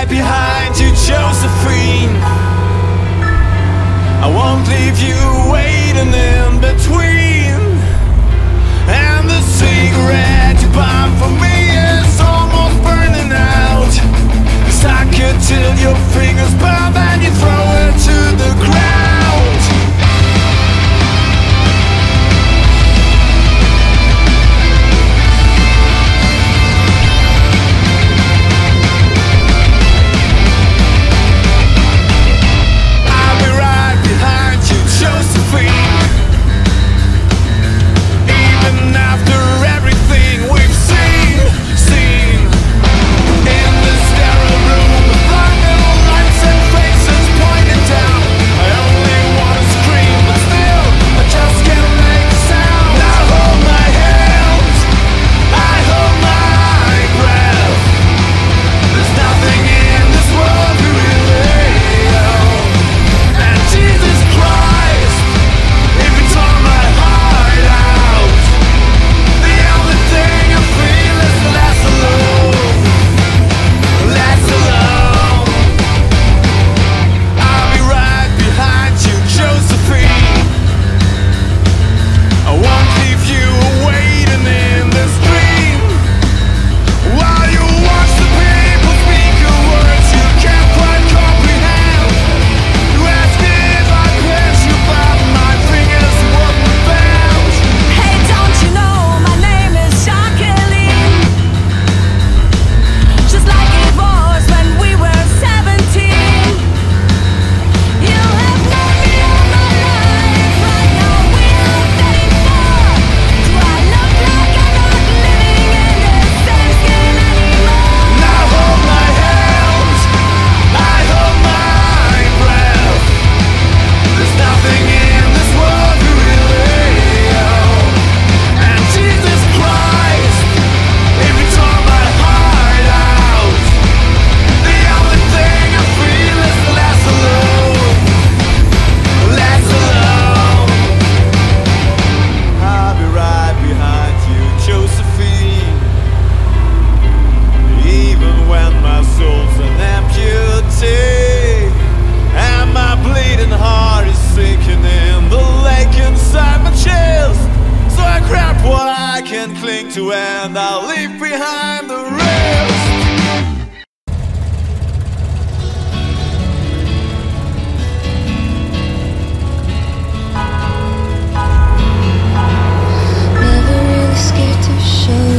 behind you, Josephine. I won't leave you waiting in between. And the cigarette you bought for me is almost burning out. I could till your fingers burn, then you throw it to the ground. I'll be right behind you, Josephine. Even after everything we've seen in the sterile room, the thunder lights and faces pointing down. I only wanna scream, but still I just can't make a sound. I hold my hands, I hold my breath. There's nothing in this world we really own. And Jesus Christ, if you tore my heart out, the only thing I feel is less alone. Less alone. I'll be right behind you, Josephine. I won't leave you waiting in this dream. While you watch the people speak of words you can't quite comprehend. You ask me if I pass you, but my fingers wouldn't bend. Hey, don't you know my name is Jacqueline? Just like it was when we were 17. You have known me all my life. Right now we are 34. Do I look like I'm not living in this same skin anymore? I hold my hands, I hold my breath. There's nothing in this world we really own. And Jesus Christ, if you tore my heart out, the only thing I feel is less alone. Less alone. I'll be right behind you, Josephine. Even when my soul's an amputee, and my bleeding heart is sinking in the lake inside my chest. So I grab what I can cling to and I'll leave behind the rest. Never really scared to show